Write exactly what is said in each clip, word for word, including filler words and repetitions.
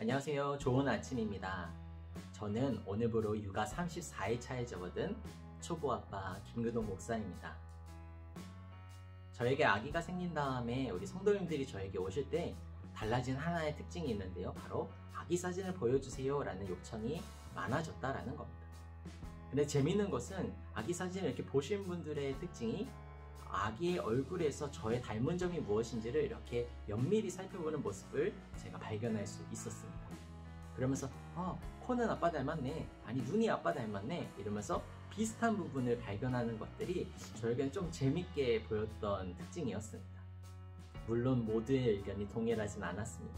안녕하세요. 좋은 아침입니다. 저는 오늘부로 육아 삼십사 일 차에 접어든 초보아빠 김근동 목사입니다. 저에게 아기가 생긴 다음에 우리 성도님들이 저에게 오실 때 달라진 하나의 특징이 있는데요. 바로 아기 사진을 보여주세요 라는 요청이 많아졌다라는 겁니다. 근데 재밌는 것은 아기 사진을 이렇게 보신 분들의 특징이 아기의 얼굴에서 저의 닮은 점이 무엇인지를 이렇게 면밀히 살펴보는 모습을 제가 발견할 수 있었습니다. 그러면서 어, 코는 아빠 닮았네, 아니 눈이 아빠 닮았네 이러면서 비슷한 부분을 발견하는 것들이 저에겐 좀 재밌게 보였던 특징이었습니다. 물론 모두의 의견이 동일하진 않았습니다.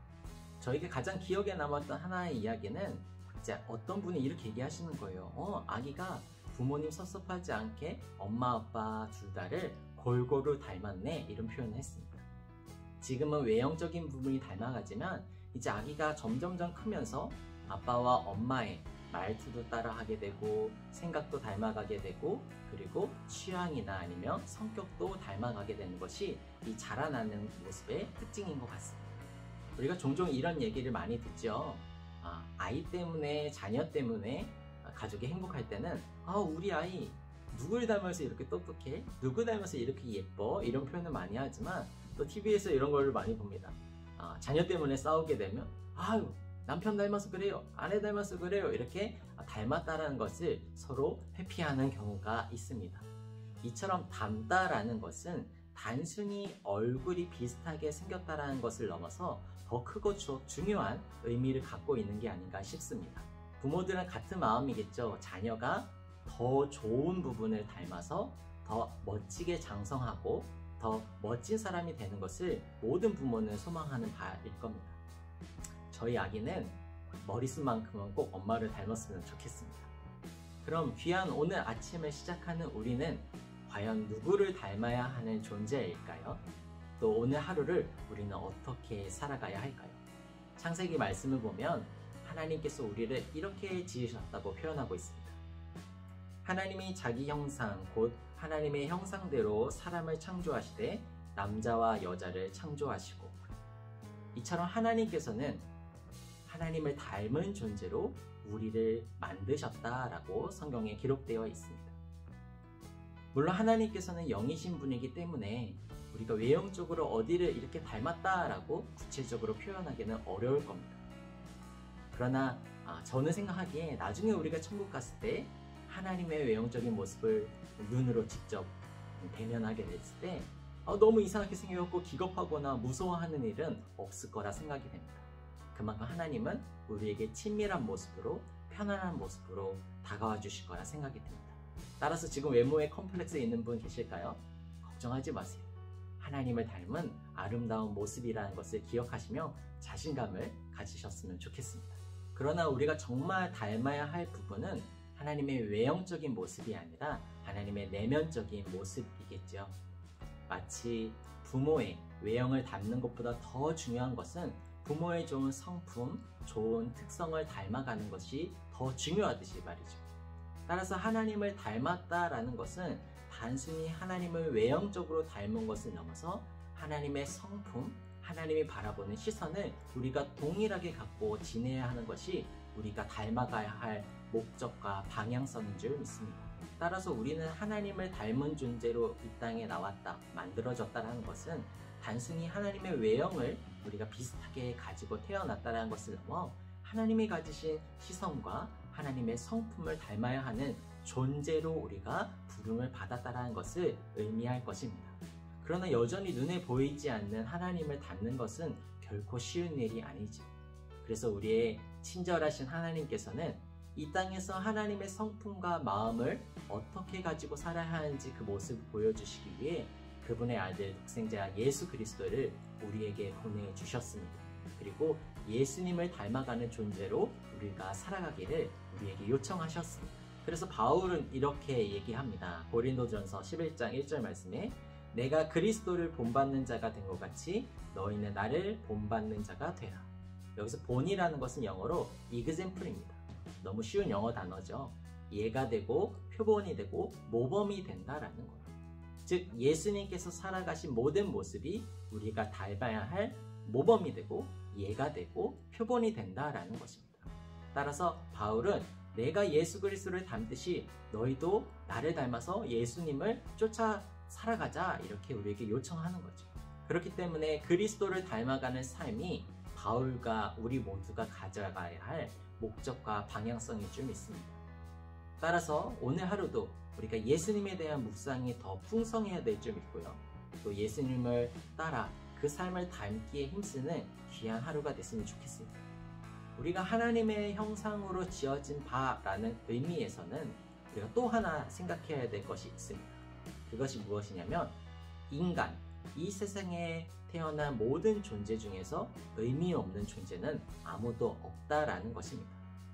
저에게 가장 기억에 남았던 하나의 이야기는 이제 어떤 분이 이렇게 얘기하시는 거예요. 어, 아기가 부모님 섭섭하지 않게 엄마 아빠 둘 다를 골고루 닮았네 이런 표현을 했습니다. 지금은 외형적인 부분이 닮아가지만 이제 아기가 점점점 크면서 아빠와 엄마의 말투도 따라하게 되고 생각도 닮아가게 되고 그리고 취향이나 아니면 성격도 닮아가게 되는 것이 이 자라나는 모습의 특징인 것 같습니다. 우리가 종종 이런 얘기를 많이 듣죠. 아, 아이 때문에, 자녀 때문에 가족이 행복할 때는 아, 우리 아이 누굴 닮아서 이렇게 똑똑해? 누구 닮아서 이렇게 예뻐? 이런 표현을 많이 하지만 또 티비에서 이런 걸 많이 봅니다. 아, 자녀 때문에 싸우게 되면 아유, 남편 닮아서 그래요, 아내 닮아서 그래요, 이렇게 닮았다라는 것을 서로 회피하는 경우가 있습니다. 이처럼 닮다라는 것은 단순히 얼굴이 비슷하게 생겼다라는 것을 넘어서 더 크고 중요한 의미를 갖고 있는 게 아닌가 싶습니다. 부모들은 같은 마음이겠죠. 자녀가 더 좋은 부분을 닮아서 더 멋지게 장성하고 더 멋진 사람이 되는 것을 모든 부모는 소망하는 바일 겁니다. 저희 아기는 머리숱만큼은 꼭 엄마를 닮았으면 좋겠습니다. 그럼 귀한 오늘 아침을 시작하는 우리는 과연 누구를 닮아야 하는 존재일까요? 또 오늘 하루를 우리는 어떻게 살아가야 할까요? 창세기 말씀을 보면 하나님께서 우리를 이렇게 지으셨다고 표현하고 있습니다. 하나님이 자기 형상 곧 하나님의 형상대로 사람을 창조하시되 남자와 여자를 창조하시고, 이처럼 하나님께서는 하나님을 닮은 존재로 우리를 만드셨다라고 성경에 기록되어 있습니다. 물론 하나님께서는 영이신 분이기 때문에 우리가 외형적으로 어디를 이렇게 닮았다라고 구체적으로 표현하기는 어려울 겁니다. 그러나 아, 저는 생각하기에 나중에 우리가 천국 갔을 때 하나님의 외형적인 모습을 눈으로 직접 대면하게 됐을 때 아, 너무 이상하게 생겨갖고 기겁하거나 무서워하는 일은 없을 거라 생각이 됩니다. 그만큼 하나님은 우리에게 친밀한 모습으로, 편안한 모습으로 다가와 주실 거라 생각이 듭니다. 따라서 지금 외모에 컴플렉스 있는 분 계실까요? 걱정하지 마세요. 하나님을 닮은 아름다운 모습이라는 것을 기억하시며 자신감을 가지셨으면 좋겠습니다. 그러나 우리가 정말 닮아야 할 부분은 하나님의 외형적인 모습이 아니라 하나님의 내면적인 모습이겠죠. 마치 부모의 외형을 닮는 것보다 더 중요한 것은 부모의 좋은 성품, 좋은 특성을 닮아가는 것이 더 중요하듯이 말이죠. 따라서 하나님을 닮았다라는 것은 단순히 하나님을 외형적으로 닮은 것을 넘어서 하나님의 성품, 하나님이 바라보는 시선을 우리가 동일하게 갖고 지내야 하는 것이 우리가 닮아가야 할 목적과 방향성인 줄 믿습니다. 따라서 우리는 하나님을 닮은 존재로 이 땅에 나왔다, 만들어졌다는 것은 단순히 하나님의 외형을 우리가 비슷하게 가지고 태어났다는 것을 넘어 하나님이 가지신 시선과 하나님의 성품을 닮아야 하는 존재로 우리가 부름을 받았다는 것을 의미할 것입니다. 그러나 여전히 눈에 보이지 않는 하나님을 닮는 것은 결코 쉬운 일이 아니죠. 그래서 우리의 친절하신 하나님께서는 이 땅에서 하나님의 성품과 마음을 어떻게 가지고 살아야 하는지 그 모습을 보여주시기 위해 그분의 아들 독생자 예수 그리스도를 우리에게 보내주셨습니다. 그리고 예수님을 닮아가는 존재로 우리가 살아가기를 우리에게 요청하셨습니다. 그래서 바울은 이렇게 얘기합니다. 고린도전서 십일 장 일 절 말씀에 내가 그리스도를 본받는 자가 된 것 같이 너희는 나를 본받는 자가 되라. 여기서 본이라는 것은 영어로 example입니다. 너무 쉬운 영어 단어죠. 예가 되고 표본이 되고 모범이 된다라는 거예요. 즉 예수님께서 살아가신 모든 모습이 우리가 닮아야 할 모범이 되고 예가 되고 표본이 된다라는 것입니다. 따라서 바울은 내가 예수 그리스도를 닮듯이 너희도 나를 닮아서 예수님을 쫓아 살아가자 이렇게 우리에게 요청하는 거죠. 그렇기 때문에 그리스도를 닮아가는 삶이 바울과 우리 모두가 가져가야 할 목적과 방향성일 줄 믿습니다. 따라서 오늘 하루도 우리가 예수님에 대한 묵상이 더 풍성해야 될 줄 믿고요. 또 예수님을 따라 그 삶을 닮기에 힘쓰는 귀한 하루가 됐으면 좋겠습니다. 우리가 하나님의 형상으로 지어진 바라는 의미에서는 우리가 또 하나 생각해야 될 것이 있습니다. 그것이 무엇이냐면 인간, 이 세상에 태어난 모든 존재 중에서 의미 없는 존재는 아무도 없다라는 것입니다.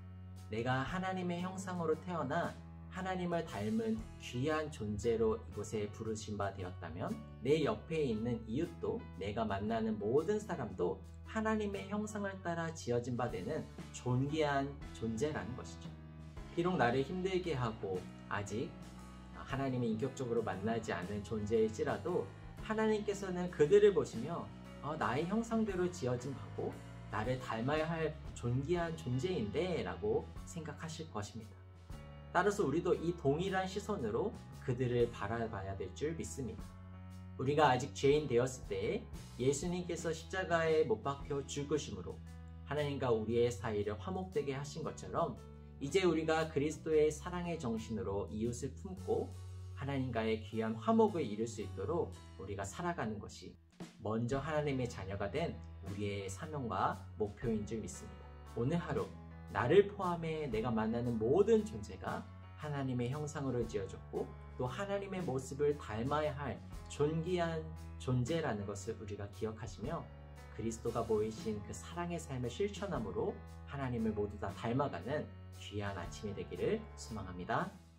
내가 하나님의 형상으로 태어나 하나님을 닮은 귀한 존재로 이곳에 부르신 바 되었다면 내 옆에 있는 이웃도 내가 만나는 모든 사람도 하나님의 형상을 따라 지어진 바 되는 존귀한 존재라는 것이죠. 비록 나를 힘들게 하고 아직 하나님을 인격적으로 만나지 않은 존재일지라도 하나님께서는 그들을 보시며 어, 나의 형상대로 지어진 바고 나를 닮아야 할 존귀한 존재인데 라고 생각하실 것입니다. 따라서 우리도 이 동일한 시선으로 그들을 바라봐야 될 줄 믿습니다. 우리가 아직 죄인 되었을 때 예수님께서 십자가에 못 박혀 죽으심으로 하나님과 우리의 사이를 화목되게 하신 것처럼 이제 우리가 그리스도의 사랑의 정신으로 이웃을 품고 하나님과의 귀한 화목을 이룰 수 있도록 우리가 살아가는 것이 먼저 하나님의 자녀가 된 우리의 사명과 목표인 줄 믿습니다. 오늘 하루 나를 포함해 내가 만나는 모든 존재가 하나님의 형상으로 지어졌고 또 하나님의 모습을 닮아야 할 존귀한 존재라는 것을 우리가 기억하시며 그리스도가 보이신 그 사랑의 삶을 실천함으로 하나님을 모두 다 닮아가는 귀한 아침이 되기를 소망합니다.